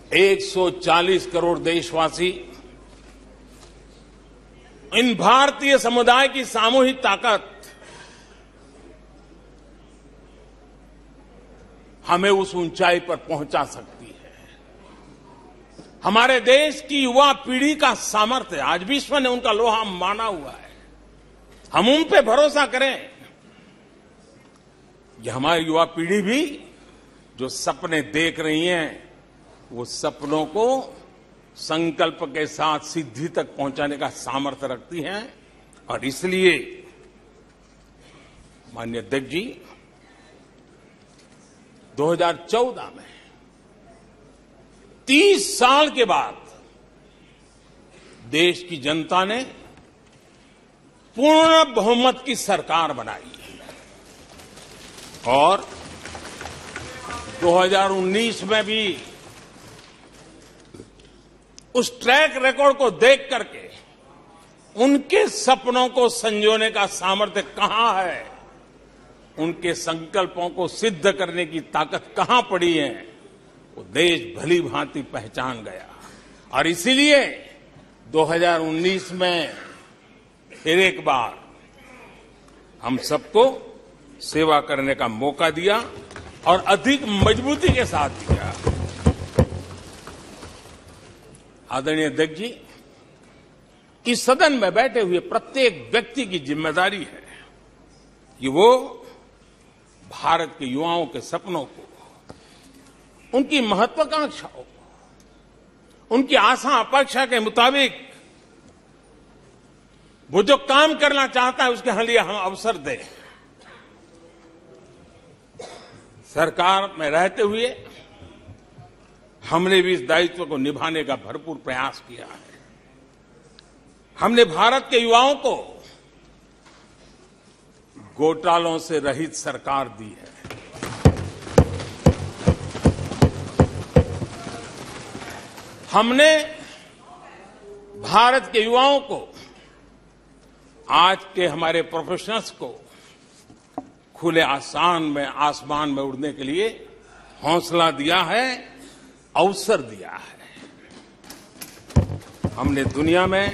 140 करोड़ देशवासी इन भारतीय समुदाय की सामूहिक ताकत हमें उस ऊंचाई पर पहुंचा सकती है। हमारे देश की युवा पीढ़ी का सामर्थ्य आज विश्व ने उनका लोहा माना हुआ है। हम उन पे भरोसा करें। ये हमारी युवा पीढ़ी भी जो सपने देख रही है वो सपनों को संकल्प के साथ सिद्धि तक पहुंचाने का सामर्थ्य रखती हैं। और इसलिए माननीय अध्यक्ष जी 2014 में 30 साल के बाद देश की जनता ने पूर्ण बहुमत की सरकार बनाई और 2019 में भी उस ट्रैक रिकॉर्ड को देख करके उनके सपनों को संजोने का सामर्थ्य कहां है, उनके संकल्पों को सिद्ध करने की ताकत कहां पड़ी है, वो देश भली भांति पहचान गया। और इसीलिए 2019 में फिर एक बार हम सबको सेवा करने का मौका दिया और अधिक मजबूती के साथ दिया। आदरणीय अध्यक्ष जी, इस सदन में बैठे हुए प्रत्येक व्यक्ति की जिम्मेदारी है कि वो भारत के युवाओं के सपनों को, उनकी महत्वाकांक्षाओं को, उनकी आशा अपेक्षा के मुताबिक वो जो काम करना चाहता है उसके लिए हम अवसर दें। सरकार में रहते हुए हमने भी इस दायित्व को निभाने का भरपूर प्रयास किया है। हमने भारत के युवाओं को घोटालों से रहित सरकार दी है। हमने भारत के युवाओं को, आज के हमारे प्रोफेशनल्स को खुले आसमान में उड़ने के लिए हौसला दिया है, अवसर दिया है। हमने दुनिया में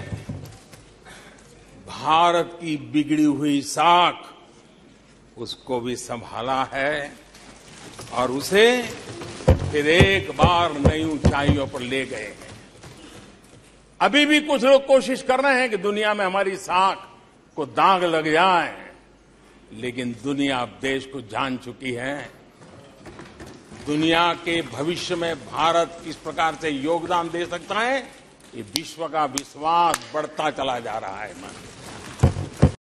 भारत की बिगड़ी हुई साख उसको भी संभाला है और उसे फिर एक बार नई ऊंचाइयों पर ले गए हैं। अभी भी कुछ लोग कोशिश कर रहे हैं कि दुनिया में हमारी साख को दाग लग जाए, लेकिन दुनिया अब देश को जान चुकी है। दुनिया के भविष्य में भारत किस प्रकार से योगदान दे सकता है, ये विश्व का विश्वास बढ़ता चला जा रहा है।